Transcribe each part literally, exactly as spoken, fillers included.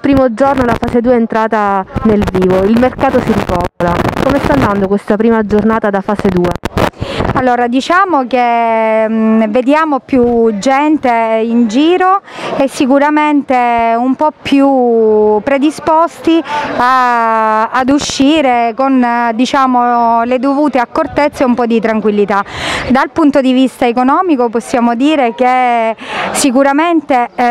primo giorno la fase due è entrata nel vivo, il mercato si ripopola. Come sta andando questa prima giornata da fase due? Allora, diciamo che mh, vediamo più gente in giro e sicuramente un po' più predisposti a, ad uscire con diciamo, le dovute accortezze e un po' di tranquillità. Dal punto di vista economico possiamo dire che sicuramente eh,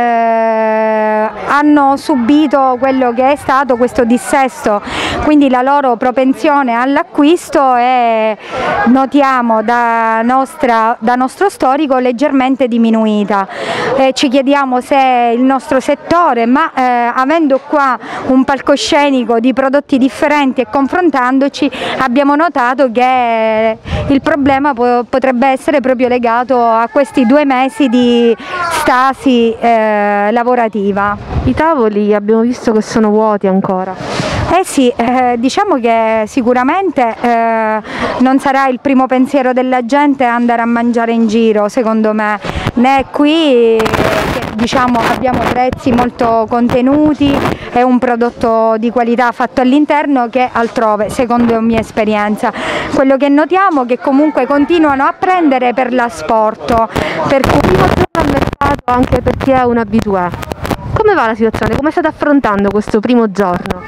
hanno subito quello che è stato questo dissesto, quindi la loro propensione all'acquisto è, notiamo da, nostra, da nostro storico, leggermente diminuita. Eh, ci chiediamo se il nostro settore, ma eh, avendo qua un palcoscenico di prodotti differenti e confrontandoci abbiamo notato che il problema po potrebbe essere proprio legato a questi due mesi di stasi eh, lavorativa. I tavoli abbiamo visto che sono vuoti ancora. Eh sì, eh, diciamo che sicuramente eh, non sarà il primo pensiero della gente andare a mangiare in giro, secondo me, né qui che, diciamo, abbiamo prezzi molto contenuti, è un prodotto di qualità fatto all'interno che altrove, secondo mia esperienza. Quello che notiamo è che comunque continuano a prendere per l'asporto, per cui primo giorno al mercato anche per chi è un abitué. Come va la situazione? Come state affrontando questo primo giorno?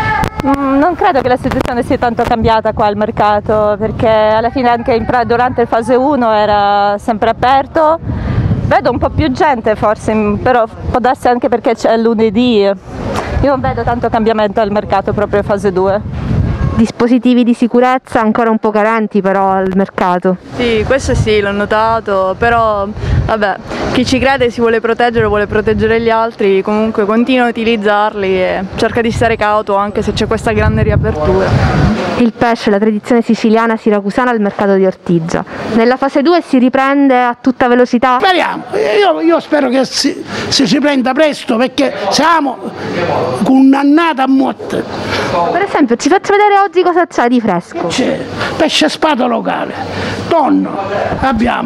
Non credo che la situazione sia tanto cambiata qua al mercato, perché alla fine anche in, durante il fase uno era sempre aperto. Vedo un po' più gente forse, però può darsi anche perché c'è lunedì. Io non vedo tanto cambiamento al mercato proprio in fase due. Dispositivi di sicurezza ancora un po' carenti però al mercato. Sì, questo sì, l'ho notato, però vabbè, chi ci crede si vuole proteggere, vuole proteggere gli altri, comunque continua a utilizzarli e cerca di stare cauto anche se c'è questa grande riapertura. Il pesce, la tradizione siciliana siracusana al mercato di Ortigia. Nella fase due si riprende a tutta velocità? Speriamo, io, io spero che si, si riprenda presto perché siamo con un'annata a morte. Per esempio, ci faccio vedere oggi cosa c'è di fresco. C'è pesce spada locale, tonno, abbiamo.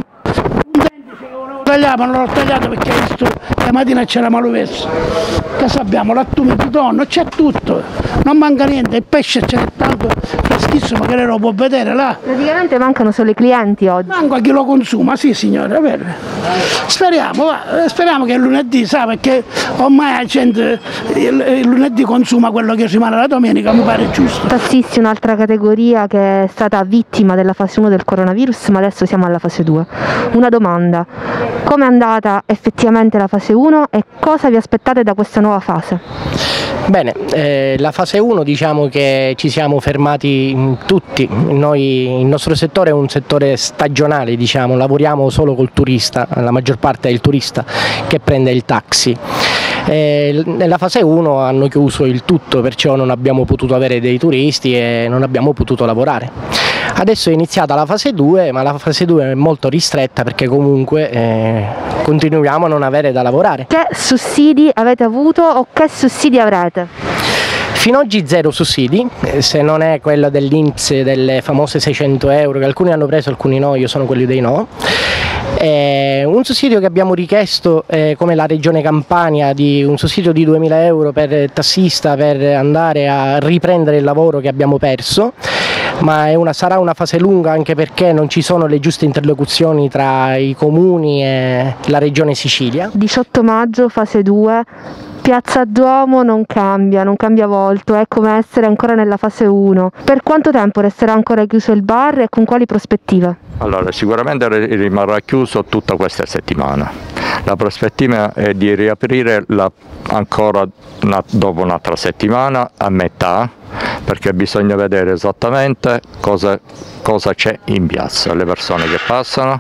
Tagliamo, non l'ho tagliato perché visto la mattina c'era maluverso. Cosa abbiamo? Lattume di tonno, c'è tutto, non manca niente, il pesce c'è tanto freschissimo che lei lo può vedere là. Praticamente mancano solo i clienti oggi. Manca chi lo consuma, sì signore, è vero. Speriamo, va, speriamo che il lunedì, sa, perché ormai la gente il, il lunedì consuma quello che rimane la domenica, mi pare giusto. Tassisti, un'altra categoria che è stata vittima della fase uno del coronavirus, ma adesso siamo alla fase due. Una domanda. Come è andata effettivamente la fase uno e cosa vi aspettate da questa nuova fase? Bene, eh, la fase uno diciamo che ci siamo fermati in tutti, noi, il nostro settore è un settore stagionale, diciamo, lavoriamo solo col turista, la maggior parte è il turista che prende il taxi. Eh, nella fase uno hanno chiuso il tutto, perciò non abbiamo potuto avere dei turisti e non abbiamo potuto lavorare. Adesso è iniziata la fase due, ma la fase due è molto ristretta perché comunque eh, continuiamo a non avere da lavorare. Che sussidi avete avuto o che sussidi avrete? Fino ad oggi zero sussidi, se non è quello dell'I N P S delle famose seicento euro che alcuni hanno preso, alcuni no, io sono quelli dei no. Eh, un sussidio che abbiamo richiesto eh, come la Regione Campania, di un sussidio di duemila euro per tassista per andare a riprendere il lavoro che abbiamo perso, ma è una, sarà una fase lunga anche perché non ci sono le giuste interlocuzioni tra i comuni e la Regione Sicilia. diciotto maggio, fase due. Piazza Duomo non cambia, non cambia volto, è come essere ancora nella fase uno. Per quanto tempo resterà ancora chiuso il bar e con quali prospettive? Allora, sicuramente rimarrà chiuso tutta questa settimana. La prospettiva è di riaprire la, ancora una, dopo un'altra settimana a metà, perché bisogna vedere esattamente cosa, cosa c'è in piazza, le persone che passano,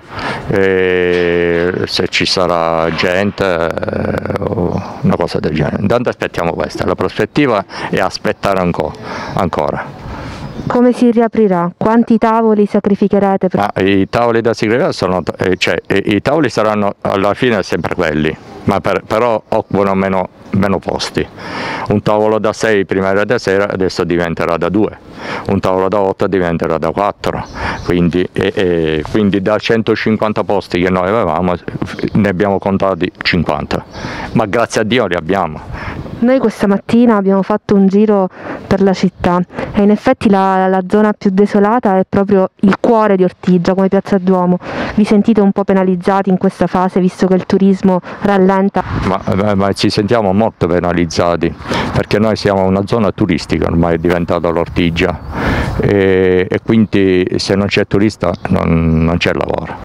e se ci sarà gente eh, o una cosa del genere. Intanto aspettiamo questa, la prospettiva è aspettare ancora. ancora. Come si riaprirà? Quanti tavoli sacrificherete? Per... Ma i tavoli da sacrificare sono, cioè, i tavoli saranno alla fine sempre quelli, ma per, però occupano meno, meno posti. Un tavolo da sei prima della sera adesso diventerà da due, un tavolo da otto diventerà da quattro, quindi, e, e, quindi da centocinquanta posti che noi avevamo ne abbiamo contati cinquanta, ma grazie a Dio li abbiamo. Noi questa mattina abbiamo fatto un giro per la città e in effetti la, la zona più desolata è proprio il cuore di Ortigia, come Piazza Duomo. Vi sentite un po' penalizzati in questa fase visto che il turismo rallenta? Ma, ma ci sentiamo molto penalizzati perché noi siamo una zona turistica, ormai è diventata l'Ortigia e, e quindi se non c'è turista non, non c'è lavoro.